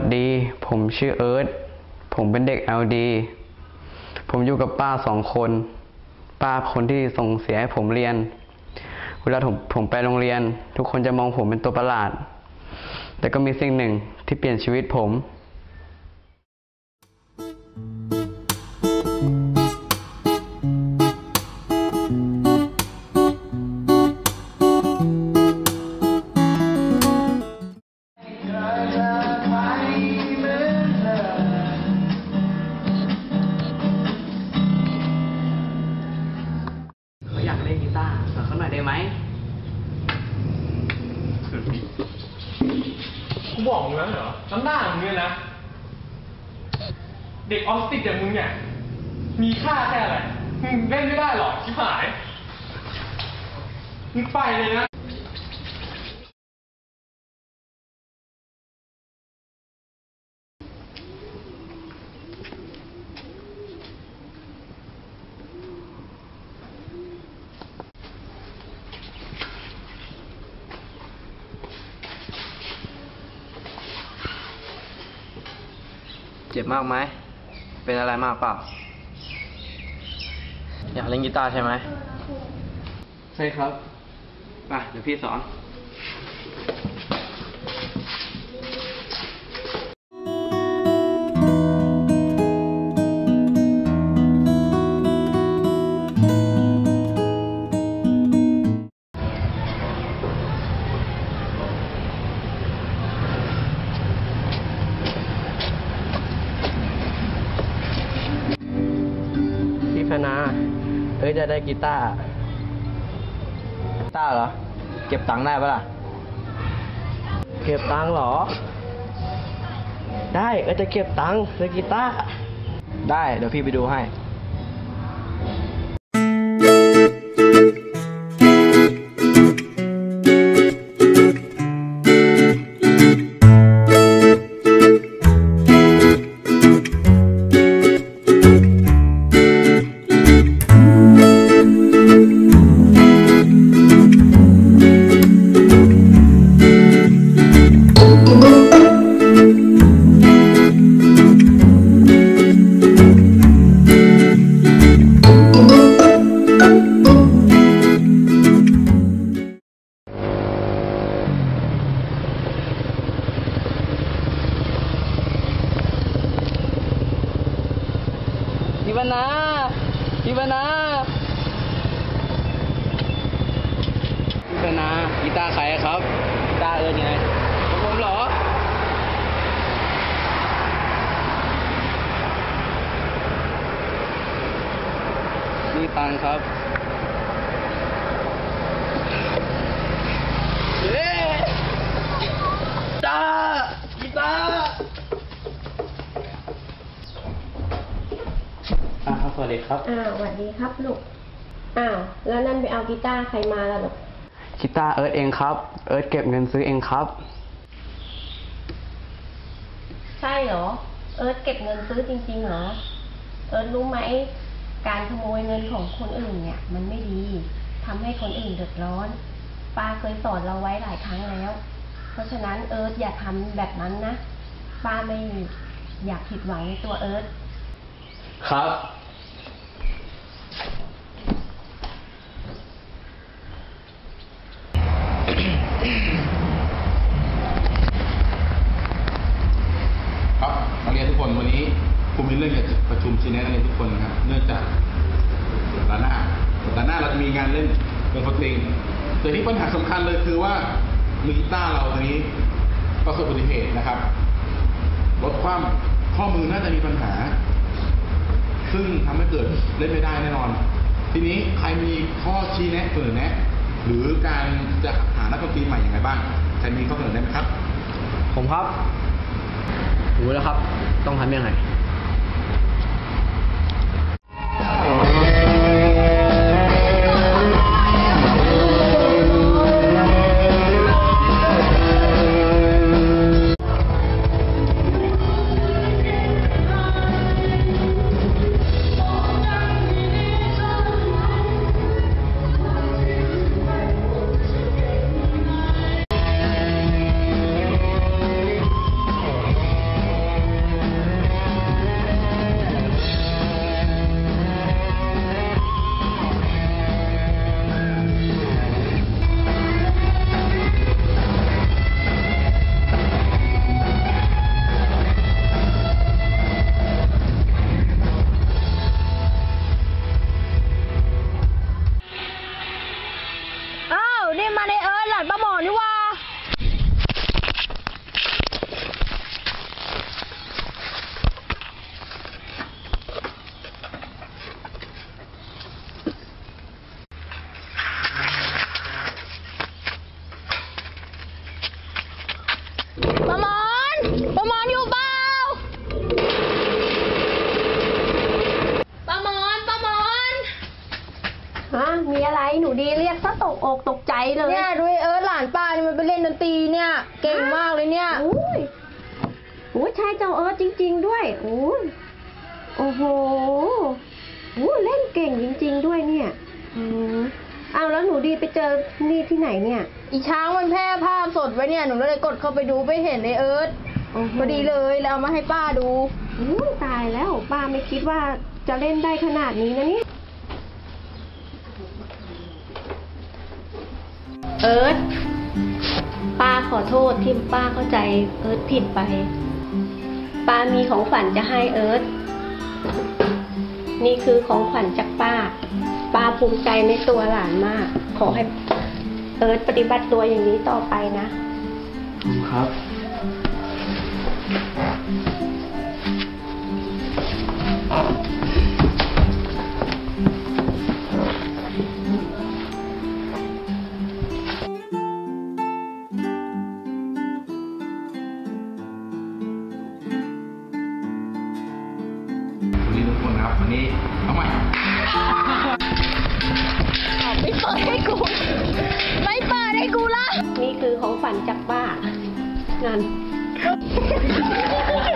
ดีผมชื่อเอิร์ธผมเป็นเด็ก LD ผมอยู่กับป้า2 คนป้าคนที่ส่งเสียให้ผมเรียนเวลาผมไปโรงเรียนทุกคนจะมองผมเป็นตัวประหลาดแต่ก็มีสิ่งหนึ่งที่เปลี่ยนชีวิตผมอยากเล่นกีตาร์สอนเขาหน่อยได้ไหมกูบอกมึงแล้วเหรอน้ำหน้ามึงเนี่ยนะ เด็กออทิสติกอย่างมึงเนี่ยมีค่าแค่อะไรมึงเล่นไม่ได้หรอกชิบหายมึงไปเลยนะเจ็บมากไหมเป็นอะไรมากเปล่าอยากเล่นกีตาร์ใช่ไหมใช่ครับมาเดี๋ยวพี่สอนพนาจะได้กีตาร์เหรอเก็บตังค์ได้ปะล่ะเก็บตังค์เหรอได้จะเก็บตังค์ซื้อกีตาร์ได้เดี๋ยวพี่ไปดูให้พี่วนากีตาร์ใครครับกีตาร์ไงของผมเหรอนี่ตังค์ครับกีตาร์สวัสดีครับสวัสดีครับลูกแล้วนั่นไปเอากีตาร์ใครมาล่ะลูกกีตาร์เอิร์ธเองครับเอิร์ธเก็บเงินซื้อเองครับใช่เหรอเอิร์ธเก็บเงินซื้อจริงๆเหรอเอิร์ธรู้ไหมการขโมยเงินของคนอื่นเนี่ยมันไม่ดีทำให้คนอื่นเดือดร้อนป้าเคยสอนเราไว้หลายครั้งแล้วเพราะฉะนั้นเอิร์ธอย่าทำแบบนั้นนะป้าไม่อยากผิดหวังในตัวเอิร์ธครับครับนักเรียนทุกคนวันนี้ครูมีเรื่องจะประชุมชี้แนะนักเรียนทุกคนนะครับเนื่องจากสัปดาห์หน้าเราจะมีงานเล่นเป็นดนตรีแต่ที่ปัญหาสำคัญเลยคือว่ามือกีตาร์เราตอนนี้ประสบอุบัติเหตุนะครับรถคว่ำข้อมือน่าจะมีปัญหาซึ่งทำให้เกิดเล่นไม่ได้แน่นอนทีนี้ใครมีข้อชี้แนะเสนอแนะหรือการจะหานักดนตรีใหม่อย่างไรบ้างใครมีข้อเสนอแนะไหมครับผมครับรู้แล้วครับต้องทำยังไงหนูดีเรียกซะตกอกตกใจเลยเนี่ยด้วยหลานป้านี่มันไปเล่นดนตรีเนี่ยเก่งมากเลยเนี่ยอุ้ยโอ้ใช่เจ้าเอิร์ธจริง ๆ ด้วยโอ้ยโอ้โหโอ้เล่นเก่งจริง ๆ ด้วยเนี่ยอ้าวแล้วหนูดีไปเจอนี่ที่ไหนเนี่ยอีช้างมันแพร่ภาพสดไว้เนี่ยหนูเลยกดเข้าไปดูไปเห็นในพอดีเลยแล้วเอามาให้ป้าดูตายแล้วป้าไม่คิดว่าจะเล่นได้ขนาดนี้นะเนี่ยเอิร์ธป้าขอโทษที่ป้าเข้าใจเอิร์ธผิดไปป้ามีของขวัญจะให้เอิร์ธนี่คือของขวัญจากป้าภูมิใจในตัวหลานมาก ขอให้เอิร์ธปฏิบัติตัวอย่างนี้ต่อไปนะครับวันนี้ทุกคนนะครับวันนี้เอาใหม่ไม่เปิดให้กู ไม่เปิดให้กูละนี่คือของขวัญจากป้างาน